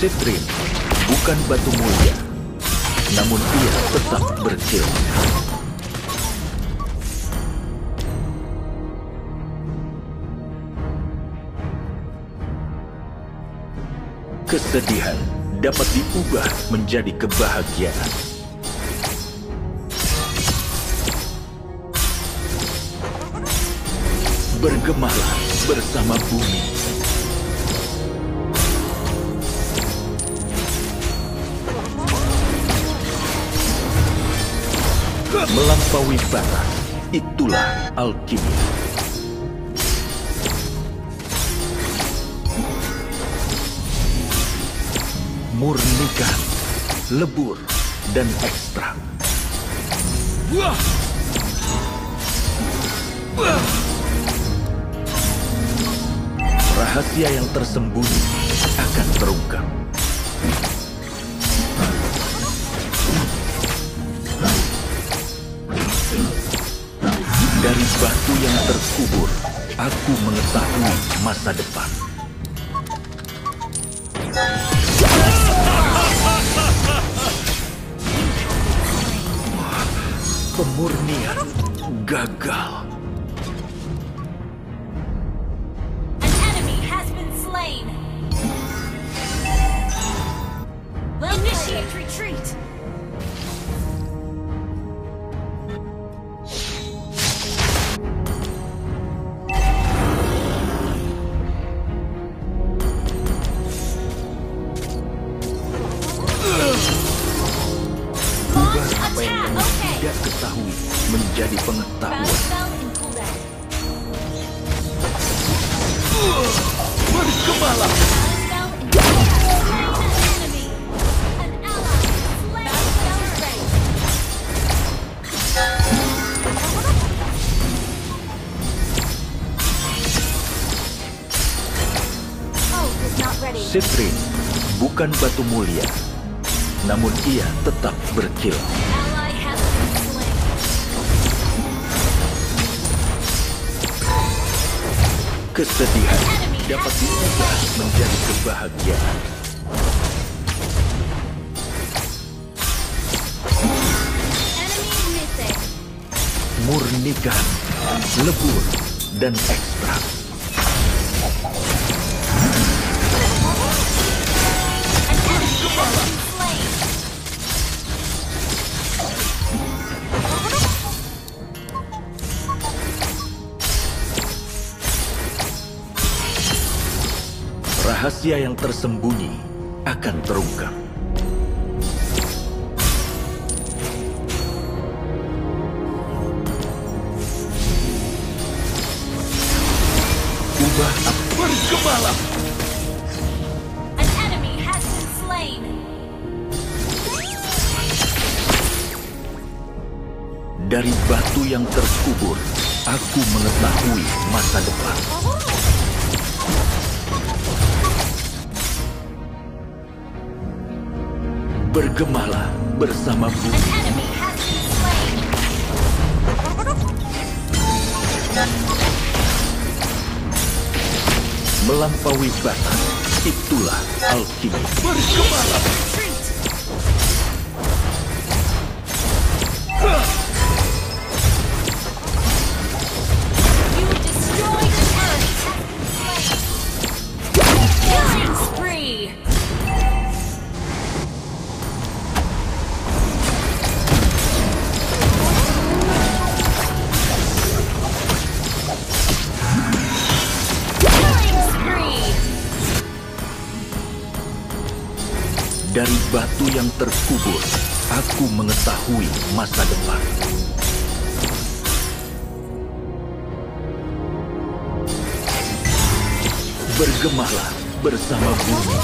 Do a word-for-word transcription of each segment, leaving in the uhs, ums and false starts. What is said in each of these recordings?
Citrin bukan batu mulia, namun ia tetap berkilau. Kesedihan dapat diubah menjadi kebahagiaan. Bergemalah bersama bumi. Melampaui batas, itulah alkimia. Murnikan, lebur, dan ekstrak. Rahasia yang tersembunyi akan terungkap. Dari batu yang terkubur, aku mengetahui masa depan. Pemurnian gagal. An enemy has been slain. Well, initiate retreat. Tidak ketahui menjadi pengetahuan. Bergemalah. Citrin bukan batu mulia, namun ia tetap berkilau. Kesedihan dapat diubah menjadi kebahagiaan. Murnikan, lebur, dan ekstrak. Rahasia yang tersembunyi akan terungkap. Ubah apa? Bergemalah. An enemy has been slain. Dari batu yang terkubur, aku mengetahui masa depan. Bergemalah bersama bumi. Melampaui batas, itulah alkimia. Bergemalah. Dari batu yang terkubur, aku mengetahui masa depan. Bergemalah bersama bumi.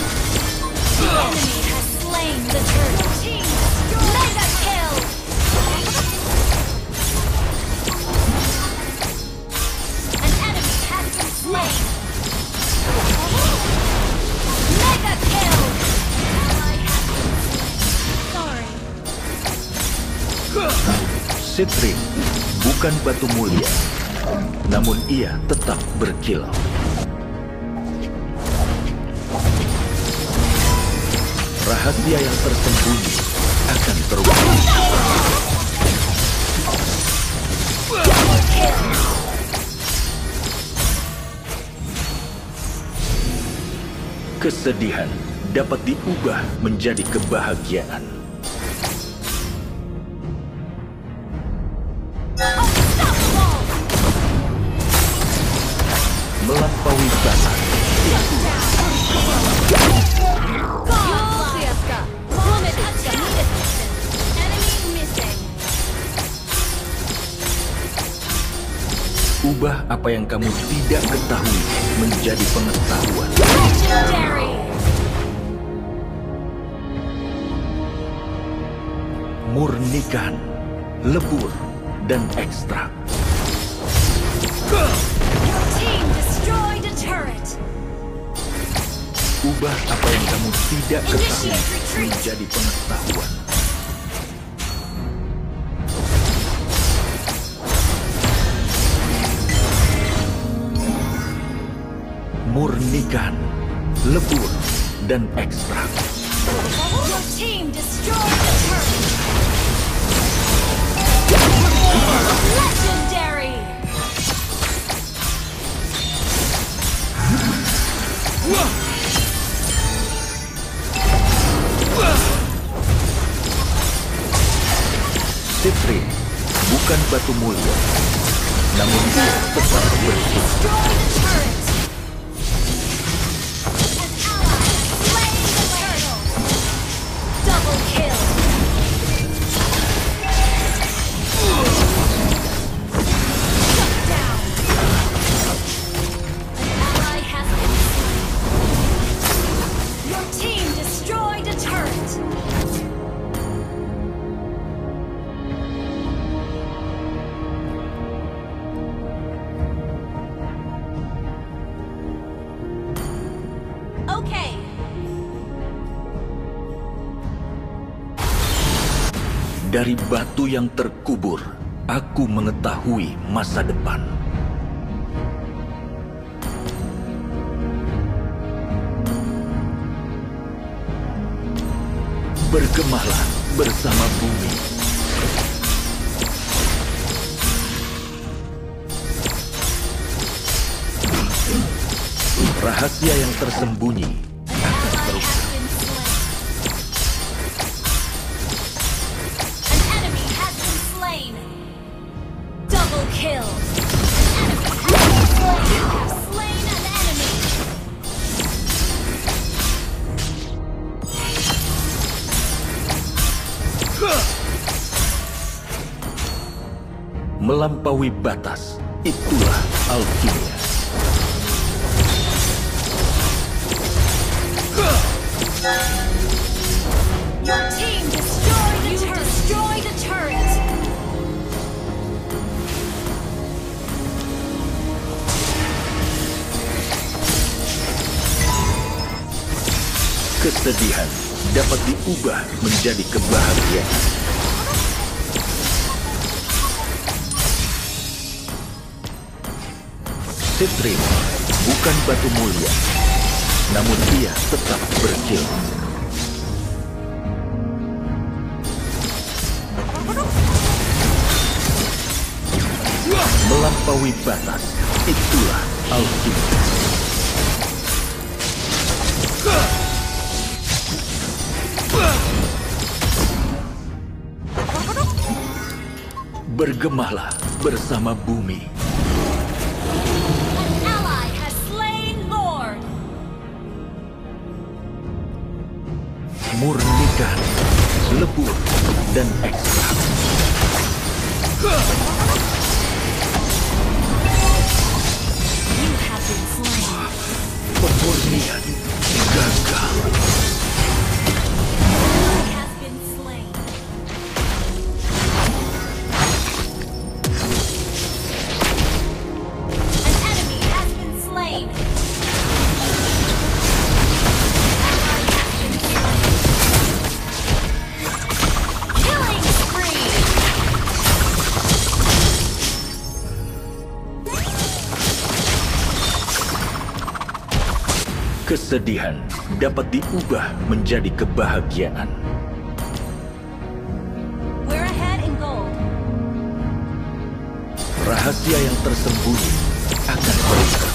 Citrin bukan batu mulia, namun ia tetap berkilau. Rahasia yang tersembunyi akan terungkap. Kesedihan dapat diubah menjadi kebahagiaan. Melampaui batas. Ubah apa yang kamu tidak ketahui menjadi pengetahuan. Legendary! Murnikan, lebur, dan ekstrak. Your team destroyed a turret. Ubah apa yang kamu tidak ketahui Initiate retreat. menjadi pengetahuan. Murnikan, lebur, dan ekstrak. Your team destroyed a turret. Legendary! Citrin bukan batu mulia, namun dia tetap bersih. Destroy the turret! An ally slain the turtle! Double kill! Shut down! An ally has been slain. Your team destroyed a turret! Okay. Dari batu yang terkubur, aku mengetahui masa depan. Bergemahlah bersama bumi. Rahasia yang tersembunyi An ally has been slain. An enemy has been slain. Double kill. An enemy has been slain. You have slain an enemy. Melampaui batas, itulah alkimia. Your team destroyed a turret. Destroyed a turret. Kesedihan dapat diubah menjadi kebahagiaan. Citrin bukan batu mulia, namun ia tetap berkilau. Melampaui batas, itulah alkimia. Bergemahlah bersama bumi. An ally has slain Lord. Murnikan, lebur, dan ekstrak. You have been slain. Pemurnian gagal. Ally has been slain. An enemy has been slain. Ally has been slain. Killing spree. Kesedihan dapat diubah menjadi kebahagiaan. We're ahead in gold. Rahasia yang tersembunyi akan terungkap.